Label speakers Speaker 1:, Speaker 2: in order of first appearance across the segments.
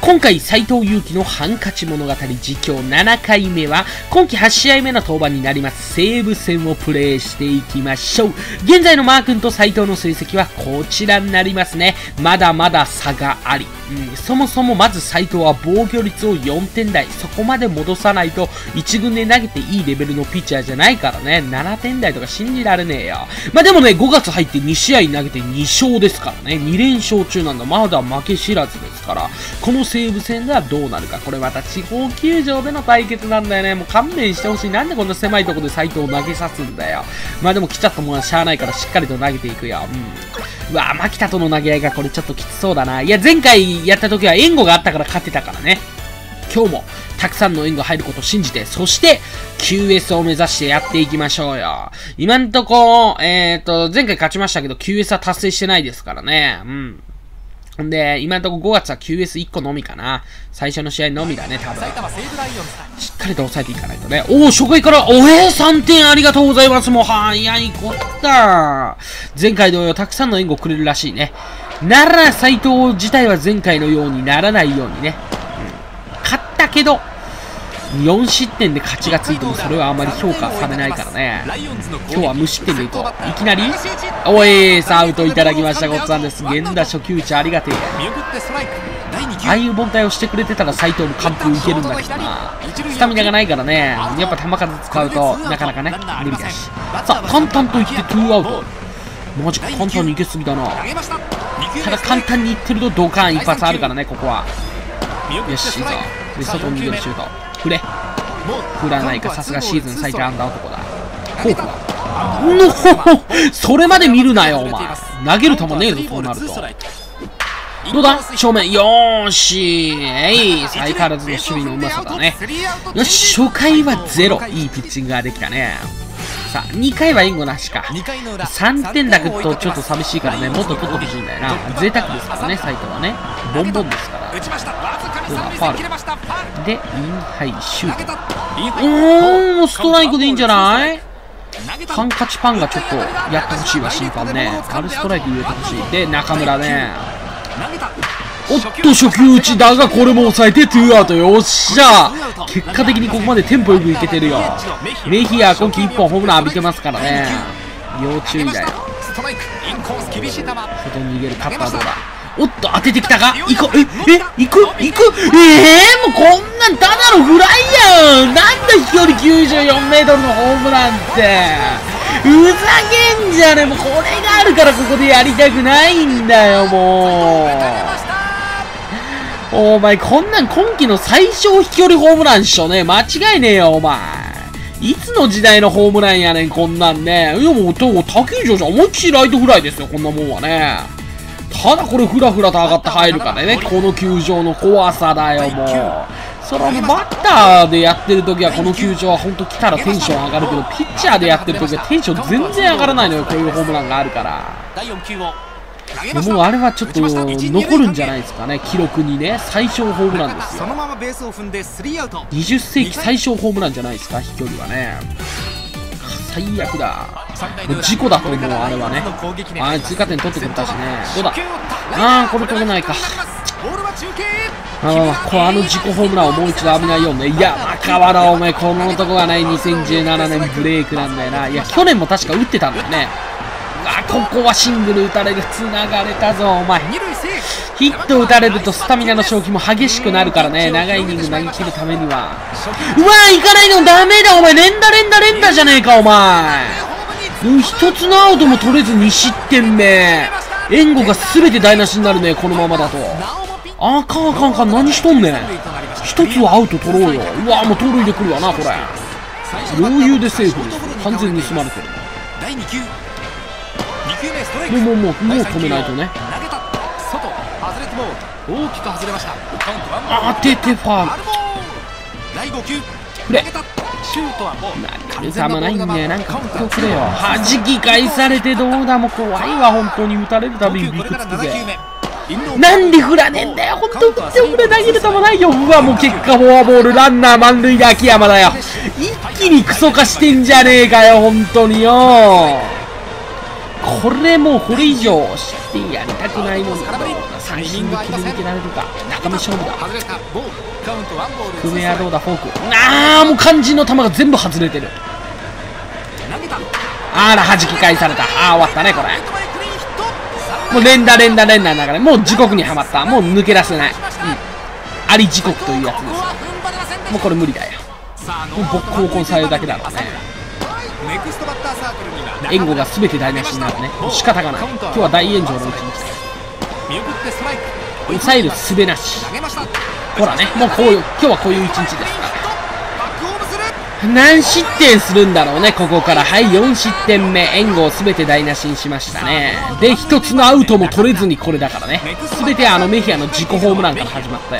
Speaker 1: 今回、斎藤佑樹のハンカチ物語実況7回目は、今季8試合目の登板になります、西武戦をプレイしていきましょう。現在のマー君と斎藤の成績はこちらになりますね。まだまだ差があり。そもそもまず斎藤は防御率を4点台、そこまで戻さないと1軍で投げていいレベルのピッチャーじゃないからね、7点台とか信じられねえよ。まあでもね、5月入って2試合投げて2勝ですからね、2連勝中なんだ。まだ負け知らずですから、この西武戦ではどうなるか。これまた地方球場での対決なんだよね。もう勘弁してほしい。なんでこんな狭いところで斎藤を投げさすんだよ。まあでも来ちゃったもんはしゃあないからしっかりと投げていくよ。うわぁ、牧田との投げ合いがこれちょっときつそうだな。いや、前回やった時は援護があったから勝てたからね。今日もたくさんの援護入ることを信じて、そして QS を目指してやっていきましょうよ。今んとこ、前回勝ちましたけど QS は達成してないですからね。んで、今のところ5月は QS1 個のみかな。最初の試合のみだね、多分。しっかりと抑えていかないとね。初回から、3点ありがとうございます。もう、早いこった。前回同様、たくさんの援護くれるらしいね。なら、斎藤自体は前回のようにならないようにね。勝ったけど、4失点で勝ちがついてもそれはあまり評価されないからね。今日は無失点でいこう。いきなりさあアウトいただきました。ごっつぁんです。源田初球打ちありがてえ。ああいう凡退をしてくれてたら斎藤も完封いけるんだけどな。スタミナがないからね、やっぱ球数使うとなかなかね無理だし。さあ簡単といって2アウト。マジか、簡単にいけすぎだな。ただ簡単にいってるとドカン一発あるからね、ここは。よし、いいぞ。で外に逃げるシュート振らないか。さすがシーズン最多安打男だ。フォークはそれまで見るなよお前。投げる球ねえぞ、そうなると。どうだ正面。よーし相変わらずの守備のうまさだね。よし、初回は0。いいピッチングができたね。さあ2回は援護なしか。3点だけとちょっと寂しいからね、もっと取ってほしいんだよな。贅沢ですからね、斎藤はね。ボンボンですから。どうだファウルでインハイシュート。ストライクでいいんじゃない。ハンカチパンがちょっとやってほしいわ、審判ね。ストライク入れてほしい。で中村ね、おっと初球打ちだがこれも抑えて2アウト。よっしゃ、結果的にここまでテンポよくいけてるよ。メヒア今季1本ホームラン浴びてますからね、要注意だよ。外に逃げるカッターどうだ。おっと当ててきたか。行くもうこんなんただのフライやん。なんだ飛距離94メートルのホームランって。ふざけんじゃねえ。もうこれがあるからここでやりたくないんだよ、もう。お前こんなん今季の最小飛距離ホームランっしょね。間違いねえよ、お前。いつの時代のホームランやねん、こんなんね。いやもう、他球場じゃ思いっきりライトフライですよ、こんなもんはね。ただこれフラフラと上がって入るからね、この球場の怖さだよ、もう。それはバッターでやってる時はこの球場は本当来たらテンション上がるけど、ピッチャーでやってる時はテンション全然上がらないのよ、こういうホームランがあるから。もうあれはちょっと残るんじゃないですかね、記録にね。最小ホームランですよ。20世紀最小ホームランじゃないですか、飛距離はね。最悪だ。事故だと思う、あれはね。追加点取ってくれたしね。どうだ。これ取れないか。あの事故ホームランをもう一度浴びないようにね。いや、中原お前、この男がね、2017年ブレイクなんだよな。いや、去年も確か打ってたんだよね。ここはシングル打たれる。繋がれたぞ、お前。ヒット打たれるとスタミナの消費も激しくなるからね、長いイニング投げ切るためには。うわー、いかないのダメだ、お前。連打じゃねえか、お前。一つのアウトも取れず2失点目。援護が全て台無しになるね、このままだと。あかん、何しとんねん。一つはアウト取ろうよ。うわー、もう盗塁で来るわな、これ。余裕でセーフです。完全に盗まれてる。もう止めないとね。当ててファウル。振れ。球ないんだよ。なんかここくれよ。弾き返されてどうだ。もう怖いわ、本当に。打たれるたびにビクつくぜ。なんで振らねえんだよ、本当。振っておくれ、投げる球ないよ。うわ、もう結果フォアボール、ランナー満塁で秋山だよ。一気にクソ化してんじゃねえかよ、本当によ。これもうこれ以上失点やりたくないもんだ。3 三振で切り抜けられるか。中身勝負だ。久米はどうだ、フォーク。もう肝心の球が全部外れてる。あら、弾き返された。終わったね、これ。もう連打の中で、もう時刻にはまった。もう抜け出せない。あり時刻というやつですよ。もうこれ無理だよ。もうボッコボコにされるだけだろうね。援護が全て台無しになるね。もう仕方がない。今日は大炎上の一日だ。抑える術なし。ほらね、もうこういう、今日はこういう一日ですから。何失点するんだろうね、ここから。はい、4失点目。援護を全て台無しにしましたね。で、一つのアウトも取れずにこれだからね。全てメヒアの自己ホームランから始まったよ。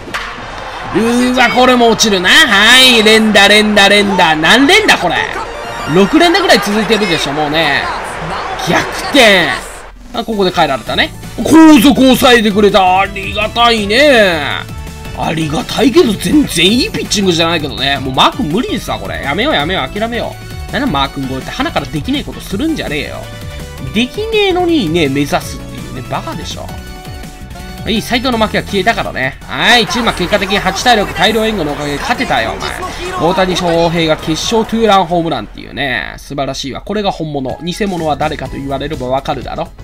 Speaker 1: これも落ちるな。はい、連打。何連打これ。6連打ぐらい続いてるでしょ、もうね。逆転。ここで帰られたね。後続を抑えてくれた。ありがたいね。ありがたいけど、全然いいピッチングじゃないけどね。もうマー君無理ですわ、これ。やめよう、諦めよう。なんだマー君こうやって鼻からできねえことするんじゃねえよ。できねえのにね、目指すっていうね、バカでしょ。いい、斎藤の負けは消えたからね。はい、チームは結果的に8対6、大量援護のおかげで勝てたよ、お前。大谷翔平が決勝2ランホームランっていうね、素晴らしいわ。これが本物。偽物は誰かと言われればわかるだろ。はい。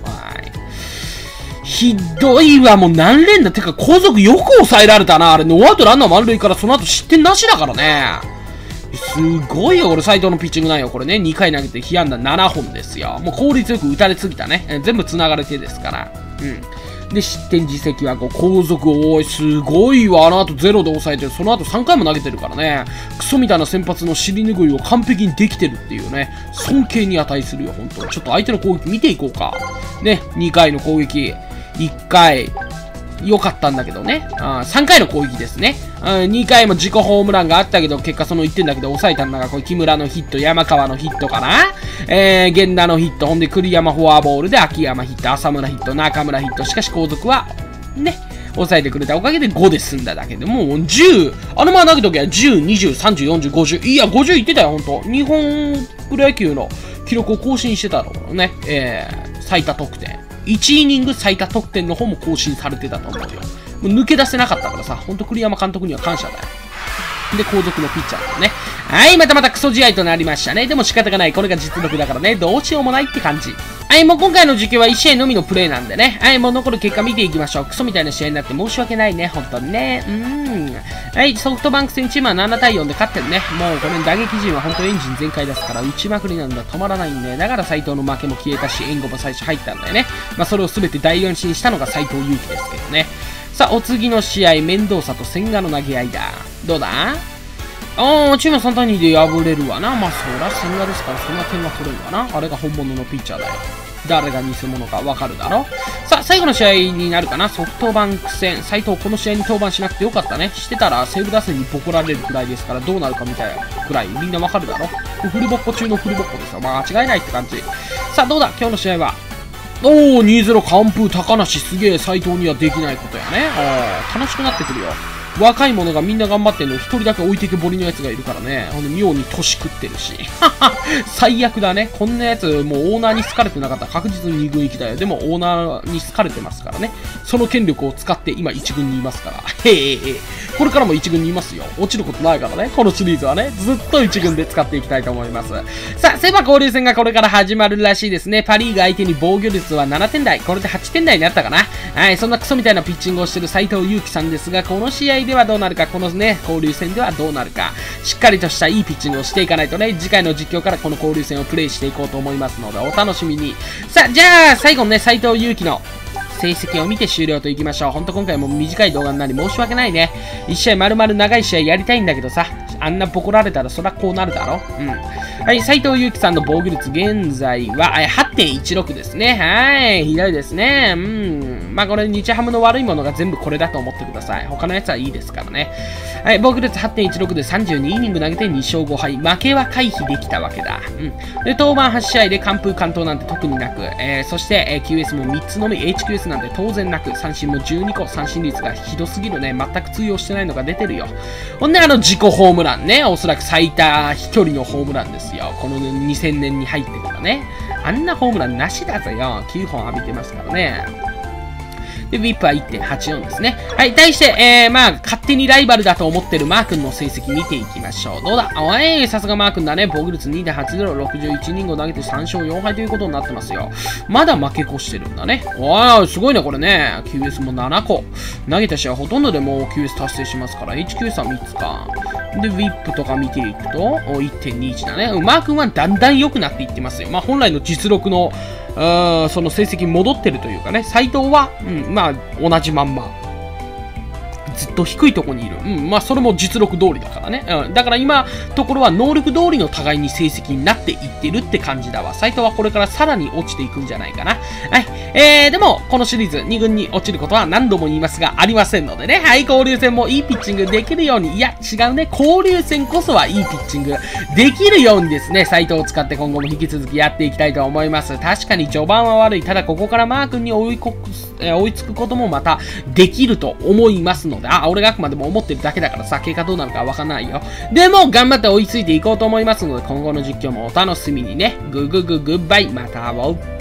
Speaker 1: ひどいわ、もう何連打。てか、後続よく抑えられたな。あれ、ノーアウトランナー満塁からその後失点なしだからね。すごいよ、これ、斎藤のピッチングなんよ。これね、2回投げて被安打7本ですよ。もう効率よく打たれすぎたね。全部繋がれてですから。で、失点実績は後続を、すごいわ。後0で抑えてる。その後3回も投げてるからね。クソみたいな先発の尻拭いを完璧にできてるっていうね。尊敬に値するよ、本当に。ちょっと相手の攻撃見ていこうか。ね、2回の攻撃。1回、良かったんだけどね。3回の攻撃ですね。2回も自己ホームランがあったけど、結果その1点だけで抑えたんだが、これ木村のヒット、山川のヒットかな。源田のヒット、ほんで栗山フォアボールで秋山ヒット、浅村ヒット、中村ヒット。しかし後続は、ね、抑えてくれたおかげで5で済んだだけで、もう10、投げときは10、20、30、40、50。いや、50いってたよ、ほんと。日本プロ野球の記録を更新してたのね。最多得点。1イニング最多得点の方も更新されてたと思うよ。もう抜け出せなかったからさ、ほんと栗山監督には感謝だよ。で、後続のピッチャーだよね。はい、またクソ試合となりましたね。でも仕方がない。これが実力だからね。どうしようもないって感じ。はい、もう今回の実況は1試合のみのプレイなんでね。はい、もう残る結果見ていきましょう。クソみたいな試合になって申し訳ないね。ほんとにね。はい、ソフトバンク戦チームは7対4で勝ってるね。もうこれ打撃陣はほんとエンジン全開ですから、打ちまくりなんだ。止まらないんで。だから斎藤の負けも消えたし、援護も最初入ったんだよね。それを全て台無しにしたのが斎藤佑樹ですけどね。さあ、お次の試合、面倒さと千賀の投げ合いだ。どうだチーム3対2で敗れるわな。そら千賀ですから、そんな点は取れるわな。あれが本物のピッチャーだよ。誰が偽物かわかるだろ。さあ、最後の試合になるかな。ソフトバンク戦。斎藤、この試合に登板しなくてよかったね。してたら、西武打線にボコられるくらいですから、どうなるかみたいなくらい、みんなわかるだろ。フルボッコ中のフルボッコですよ。間違いないって感じ。さあ、どうだ今日の試合は。2-0 完封高梨すげえ。斎藤にはできないことやね。楽しくなってくるよ。若い者がみんな頑張ってんの、一人だけ置いてけぼりのやつがいるからね。妙に年食ってるし。最悪だね。こんなやつ、もうオーナーに好かれてなかったら確実に2軍行きだよ。でもオーナーに好かれてますからね。その権力を使って今1軍にいますから。これからも1軍にいますよ。落ちることないからね。このシリーズはね。ずっと1軍で使っていきたいと思います。さあ、セパ交流戦がこれから始まるらしいですね。パリーグ相手に防御率は7点台。これで8点台になったかな。はい、そんなクソみたいなピッチングをしてる斎藤佑樹さんですが、この試合ではどうなるか、このね、交流戦ではどうなるか、しっかりとしたいいピッチングをしていかないとね、次回の実況からこの交流戦をプレイしていこうと思いますので、お楽しみに。さあ、じゃあ、最後のね、斎藤佑樹の成績を見て終了といきましょう。ほんと今回も短い動画になり申し訳ないね。1試合丸々長い試合やりたいんだけどさ、あんなボコられたらそらこうなるだろ。はい、斎藤佑樹さんの防御率現在は 8.16 ですね。はい、ひどいですね。これ日ハムの悪いものが全部これだと思ってください。他のやつはいいですからね。はい、防御率 8.16 で32イニング投げて2勝5敗。負けは回避できたわけだ。で、登板8試合で完封完投なんて特になく、そして、QS も3つのみ、HQS なんて当然なく、三振も12個、三振率がひどすぎるね。全く通用してないのが出てるよ。ほんで、自己ホームランね。おそらく最多飛距離のホームランですよ。この2000年に入ってからね。あんなホームランなしだぜよ。9本浴びてますからね。 で、VIP は 1.84 ですね。はい。対して、まあ、勝手にライバルだと思ってるマー君の成績見ていきましょう。どうだおい、さすがマー君だね。防御率 2.80、61人を投げて3勝4敗ということになってますよ。まだ負け越してるんだね。わー、すごいね、これね。QS も7個。投げた試合ほとんどでもう QS 達成しますから、HQS は3つか。で、VIP とか見ていくと、1.21 だね。マー君はだんだん良くなっていってますよ。まあ、本来の実力の、その成績戻ってるというかね、斉藤は、まあ、同じまんま。ずっと低いところにいる。まあ、それも実力通りだからね。だから今、ところは能力通りの互いに成績になっていってるって感じだわ。斉藤はこれからさらに落ちていくんじゃないかな。はい。でも、このシリーズ2軍に落ちることは何度も言いますが、ありませんのでね。はい、交流戦もいいピッチングできるように、いや、違うね。交流戦こそはいいピッチングできるようにですね、斉藤を使って今後も引き続きやっていきたいと思います。確かに序盤は悪い。ただ、ここからマー君に追いつくこともまたできると思いますので、俺があくまでも思ってるだけだからさ、結果どうなるかわかんないよ。でも、頑張って追いついていこうと思いますので、今後の実況もお楽しみにね。グッバイ。また会おう。